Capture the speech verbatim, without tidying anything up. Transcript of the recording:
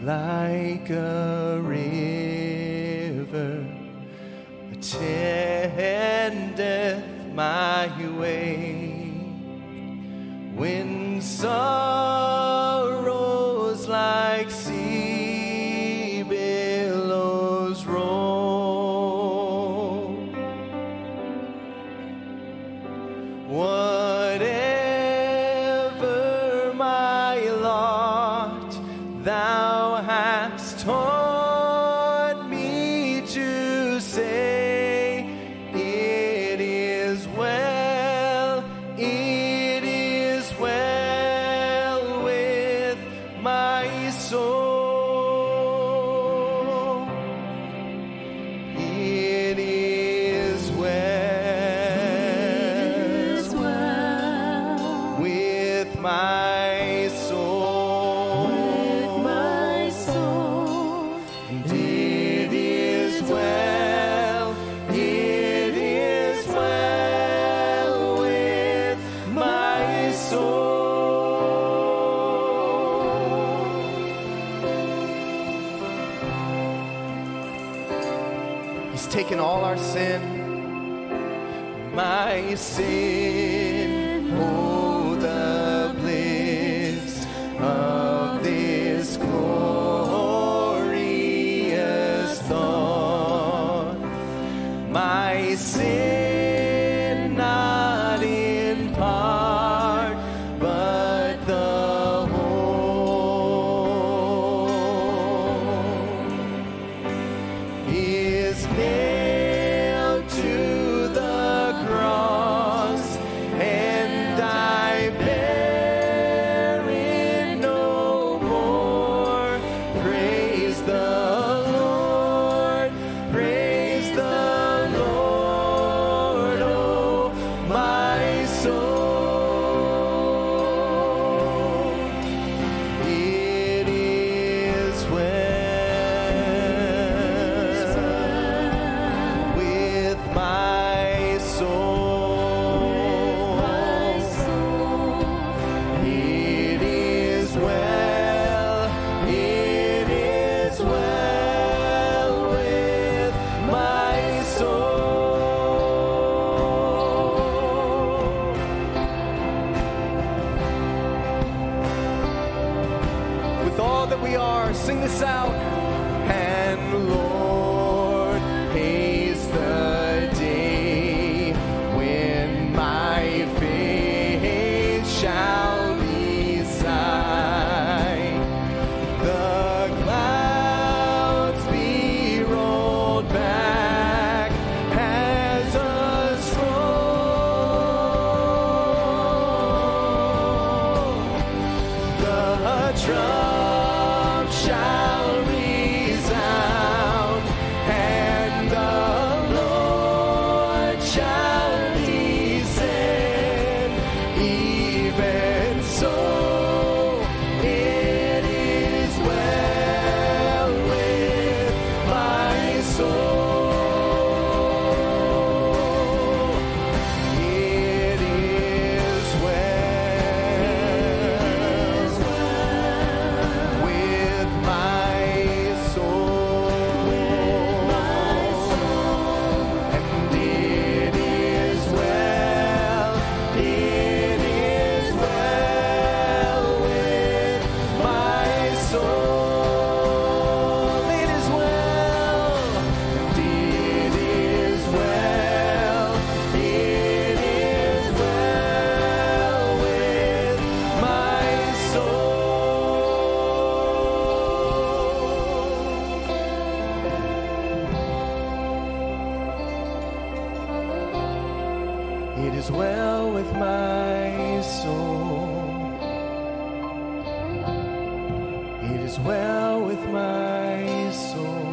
like a river attendeth my way. When sorrows like sea billows roll, whatever my lot, thou hast taught me to say, it is well, it is well with my soul. It is well with my soul. With my soul. And it is well, it is well with my soul. He's taken all our sin, my sin. Oh, the bliss of this glorious thought. My sin, not in part, but the whole, is nailed to the cross, and I bear it no more. Praise the Lord, praise the Lord, oh my soul. It is well with my soul. It is well, it is well with my soul. With all that we are, sing this out. And Lord, haste the day when my faith shall be sight. The clouds be rolled back as a scroll. The trump shall resound, and the Lord shall descend. Even so, it is well with my soul. It is well with my soul. And it is well, it is well with my soul. It is well, and it is well, it is well with my soul. It is well with my soul. It is well with my soul.